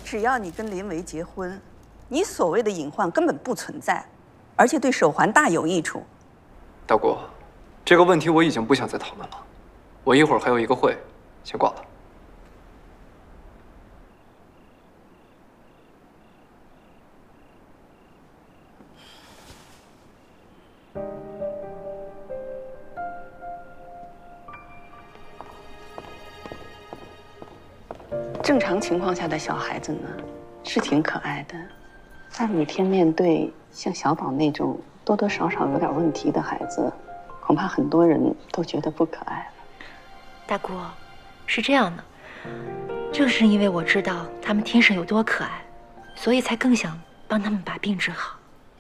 只要你跟林维结婚，你所谓的隐患根本不存在，而且对手环大有益处。 大姑，这个问题我已经不想再讨论了，我一会儿还有一个会，先挂了。 正常情况下的小孩子呢，是挺可爱的，但每天面对像小宝那种多多少少有点问题的孩子，恐怕很多人都觉得不可爱了。 大姑，是这样的，正是因为我知道他们天生有多可爱，所以才更想帮他们把病治好。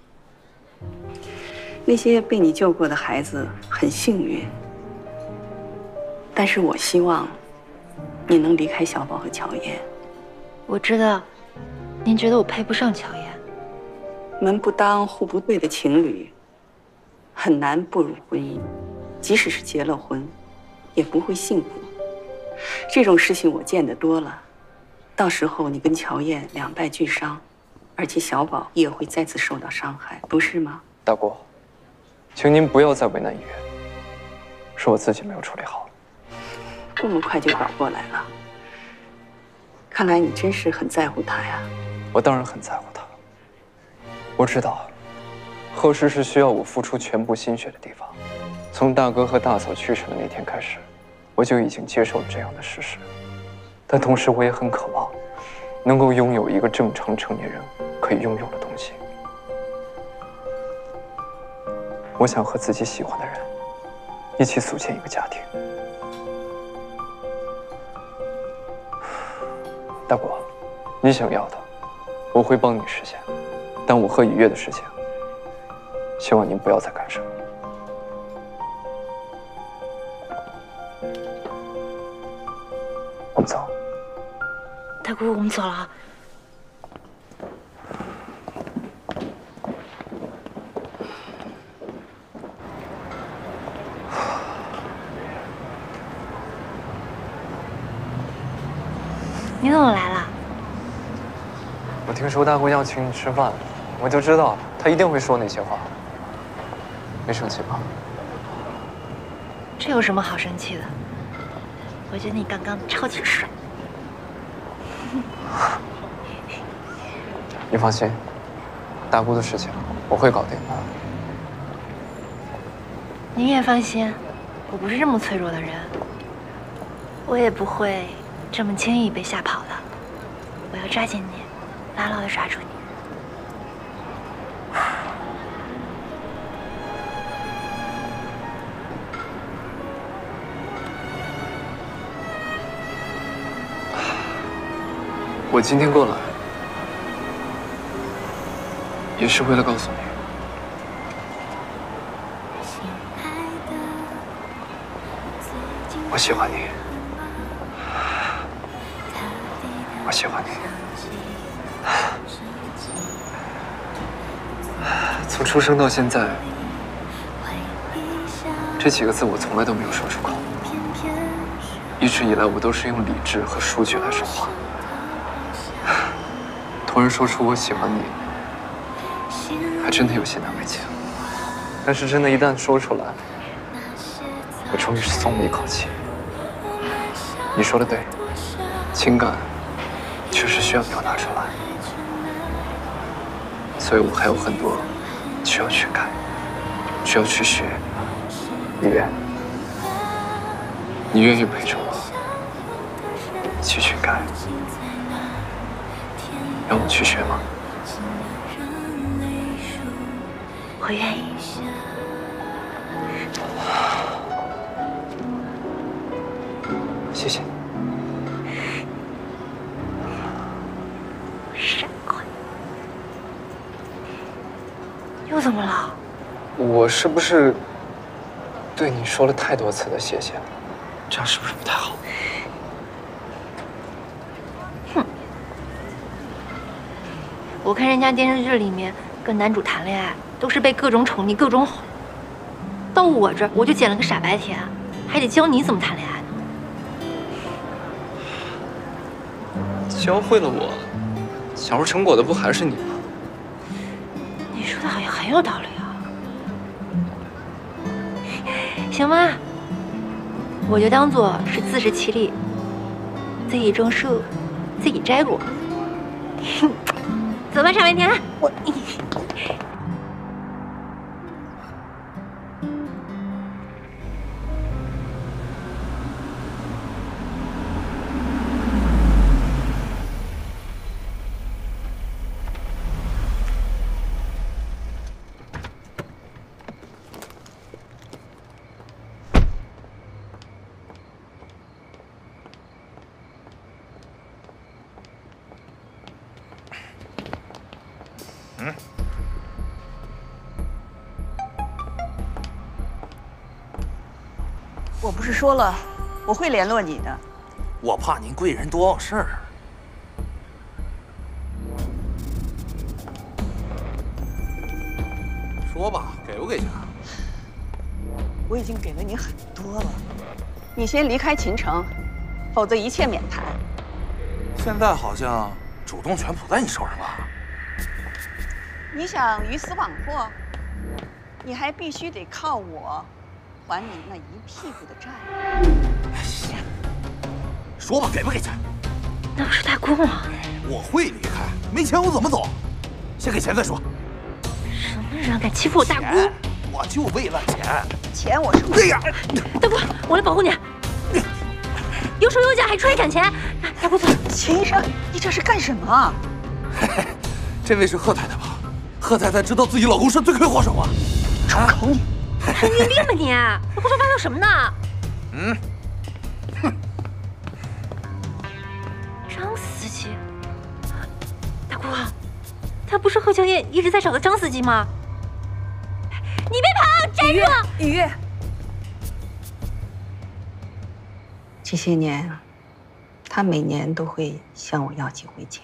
那些被你救过的孩子很幸运，但是我希望你能离开小宝和乔燕。 我知道，您觉得我配不上乔燕。 门不当户不对的情侣，很难步入婚姻，即使是结了婚，也不会幸福。这种事情我见得多了，到时候你跟乔燕两败俱伤，而且小宝也会再次受到伤害，不是吗？ 大姑，请您不要再为难医院，是我自己没有处理好。 这么快就搞过来了，看来你真是很在乎他呀。 我当然很在乎他。我知道，贺氏是需要我付出全部心血的地方。从大哥和大嫂去世的那天开始，我就已经接受了这样的事实。但同时，我也很渴望能够拥有一个正常成年人可以拥有的东西。我想和自己喜欢的人一起组建一个家庭。大姑，你想要的，我会帮你实现。但我和雨月的事情，希望您不要再干涉。我们走。 大姑，我们走了啊。你怎么来了？ 我听说大姑要请你吃饭，我就知道她一定会说那些话。没生气吧？ 这有什么好生气的？我觉得你刚刚超级帅。 你放心，大姑的事情我会搞定的。 您也放心，我不是这么脆弱的人，我也不会这么轻易被吓跑的。我要抓紧你，牢牢地抓住你。 我今天过来，也是为了告诉你，我喜欢你，我喜欢你。从出生到现在，这几个字我从来都没有说出口。一直以来，我都是用理智和数据来说话。突然说出我喜欢你，还真的有些难为情。但是真的，一旦说出来，我终于是松了一口气。你说的对，情感确实需要表达出来，所以我还有很多需要去改，需要去学。李渊，你愿意陪着我一起去改，让我去学吗？ 我愿意。 谢谢。 傻瓜，又怎么了？ 我是不是对你说了太多次的谢谢？这样是不是不太好？ 哼，我看人家电视剧里面跟男主谈恋爱都是被各种宠溺、各种哄，到我这儿我就捡了个傻白甜，还得教你怎么谈恋爱呢。 教会了我， 想出成果的不还是你吗？ 你说的好像很有道理啊。行吧，我就当做是自食其力，自己种树，自己摘果。走吧，傻白甜。我。 我不是说了，我会联络你的。 我怕您贵人多忘事儿。说吧，给不给钱？ 我已经给了你很多了，你先离开秦城，否则一切免谈。 现在好像主动权不在你手上了。 你想鱼死网破，你还必须得靠我还你那一屁股的债。 哎呀，说吧，给不给钱？ 那不是大姑吗？ 我会离开，没钱我怎么走？先给钱再说。 什么人敢欺负我大姑？ 我就为了钱。 钱我是会。 哎呀， 大姑，我来保护你。有手有脚还出来抢钱，大姑走。 秦医生，你这是干什么？ 嘿嘿，这位是贺太太吧？贺太太知道自己老公是罪魁祸首啊！ 住口你！ 神经病吧你！胡说八道什么呢？张司机，大姑，他不是贺小燕一直在找的张司机吗？你别跑，站住！ 雨月，这些年，他每年都会向我要几回钱。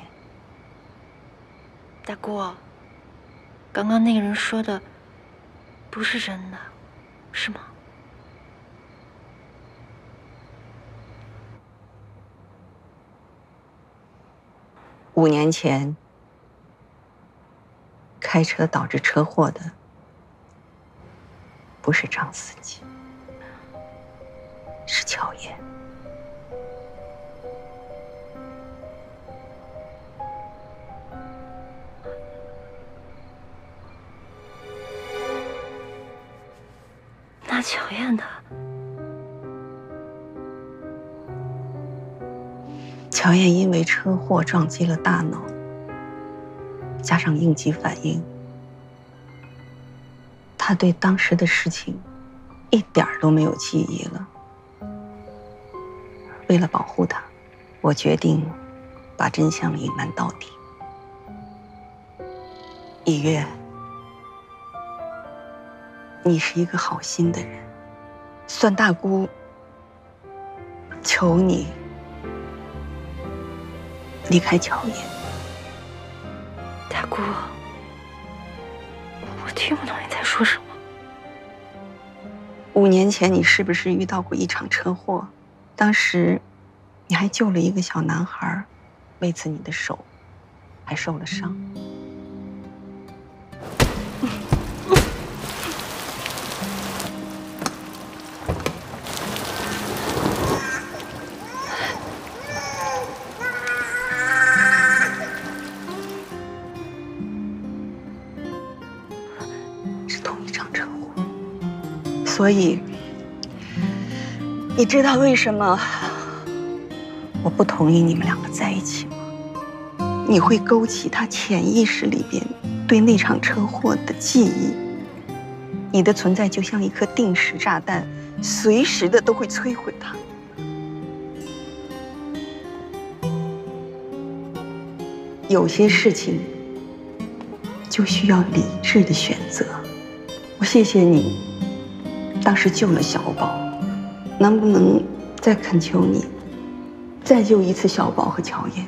大姑，刚刚那个人说的不是真的，是吗 ？5年前，开车导致车祸的不是张司机，是乔燕。 那乔燕呢？ 乔燕因为车祸撞击了大脑，加上应激反应，她对当时的事情一点儿都没有记忆了。为了保护她，我决定把真相隐瞒到底。以月，你是一个好心的人，算大姑求你离开乔燕。 大姑，我听不懂你在说什么。 5年前，你是不是遇到过一场车祸？当时，你还救了一个小男孩，为此你的手还受了伤。是同一场车祸。 所以，你知道为什么我不同意你们两个在一起吗？你会勾起他潜意识里边对那场车祸的记忆，你的存在就像一颗定时炸弹，随时的都会摧毁他。有些事情就需要理智的选择。我谢谢你。 当时救了小宝，能不能再恳求你，再救一次小宝和乔燕？